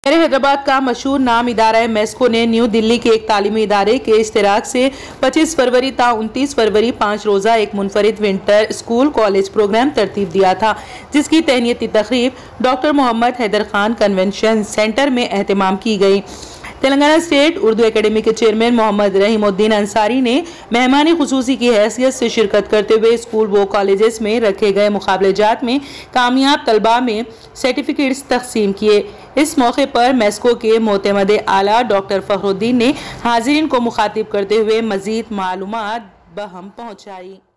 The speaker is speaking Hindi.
हैदराबाद का मशहूर नाम इदारा मेस्को ने न्यू दिल्ली के एक तालीमी इदारे के इश्तिराक से 25 फरवरी ता 29 फरवरी 5 रोज़ा एक मुनफरिद विंटर स्कूल कॉलेज प्रोग्राम तरतीब दिया था, जिसकी तहनीती तकरीब doctor Mohammad Haider Khan convention centre में एहतमाम की गई। तेलंगाना स्टेट उर्दू एकेडमी के चेयरमैन मोहम्मद रहीमुद्दीन अंसारी ने मेहमानी खुसूसी की हैसियत से शिरकत करते हुए स्कूल व कॉलेजेस में रखे गए मुकाबलेजात में कामयाब तलबा में सर्टिफिकेट्स तकसीम किए। इस मौके पर मेस्को के मोतमद आला डॉक्टर फखरुद्दीन ने हाजिरीन को मुखातिब करते हुए मजीद मालूमात बहम पहुँचाई।